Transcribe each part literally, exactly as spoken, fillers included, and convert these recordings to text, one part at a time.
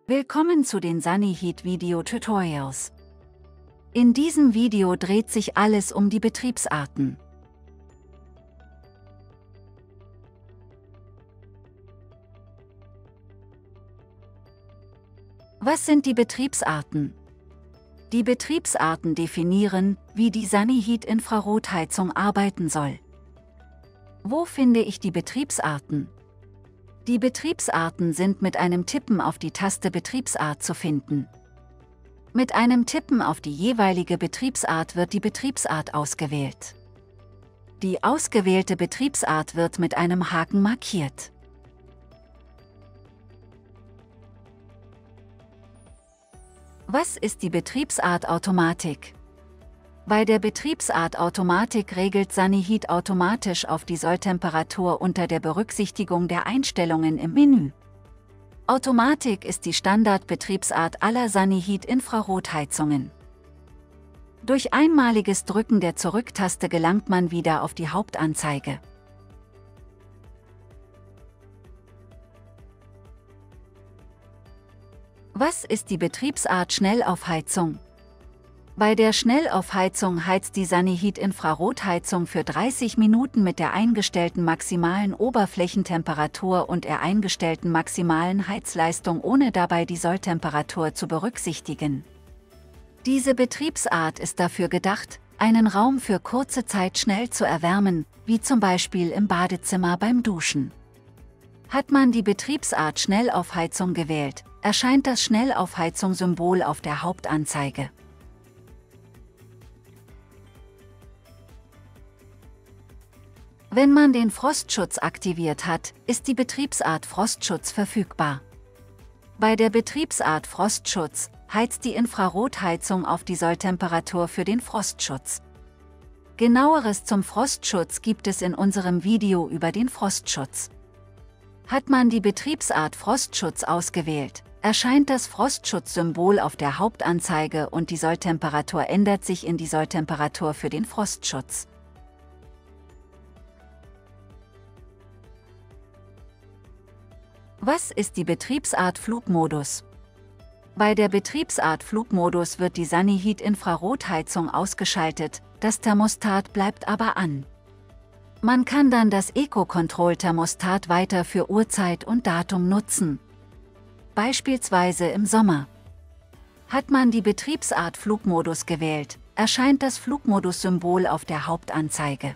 Willkommen zu den Sunnyheat Video Tutorials. In diesem Video dreht sich alles um die Betriebsarten. Was sind die Betriebsarten? Die Betriebsarten definieren, wie die Sunnyheat Infrarotheizung arbeiten soll. Wo finde ich die Betriebsarten? Die Betriebsarten sind mit einem Tippen auf die Taste Betriebsart zu finden. Mit einem Tippen auf die jeweilige Betriebsart wird die Betriebsart ausgewählt. Die ausgewählte Betriebsart wird mit einem Haken markiert. Was ist die Betriebsart Automatik? Bei der Betriebsart Automatik regelt Sunnyheat automatisch auf die Solltemperatur unter der Berücksichtigung der Einstellungen im Menü. Automatik ist die Standardbetriebsart aller Sunnyheat Infrarotheizungen. Durch einmaliges Drücken der Zurücktaste gelangt man wieder auf die Hauptanzeige. Was ist die Betriebsart Schnellaufheizung? Bei der Schnellaufheizung heizt die Sunnyheat Infrarotheizung für dreißig Minuten mit der eingestellten maximalen Oberflächentemperatur und der eingestellten maximalen Heizleistung, ohne dabei die Solltemperatur zu berücksichtigen. Diese Betriebsart ist dafür gedacht, einen Raum für kurze Zeit schnell zu erwärmen, wie zum Beispiel im Badezimmer beim Duschen. Hat man die Betriebsart Schnellaufheizung gewählt, erscheint das Schnellaufheizung-Symbol auf der Hauptanzeige. Wenn man den Frostschutz aktiviert hat, ist die Betriebsart Frostschutz verfügbar. Bei der Betriebsart Frostschutz heizt die Infrarotheizung auf die Solltemperatur für den Frostschutz. Genaueres zum Frostschutz gibt es in unserem Video über den Frostschutz. Hat man die Betriebsart Frostschutz ausgewählt, erscheint das Frostschutz-Symbol auf der Hauptanzeige und die Solltemperatur ändert sich in die Solltemperatur für den Frostschutz. Was ist die Betriebsart Flugmodus? Bei der Betriebsart Flugmodus wird die Sunnyheat Infrarotheizung ausgeschaltet, das Thermostat bleibt aber an. Man kann dann das Eco-Control-Thermostat weiter für Uhrzeit und Datum nutzen. Beispielsweise im Sommer. Hat man die Betriebsart Flugmodus gewählt, erscheint das Flugmodus-Symbol auf der Hauptanzeige.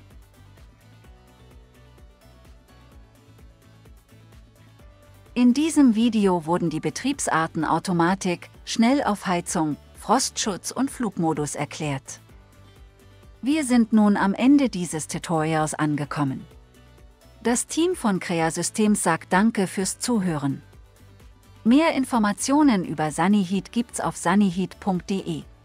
In diesem Video wurden die Betriebsarten Automatik, Schnellaufheizung, Frostschutz und Flugmodus erklärt. Wir sind nun am Ende dieses Tutorials angekommen. Das Team von Creasystems sagt Danke fürs Zuhören. Mehr Informationen über Sunnyheat gibt's auf sunnyheat punkt de.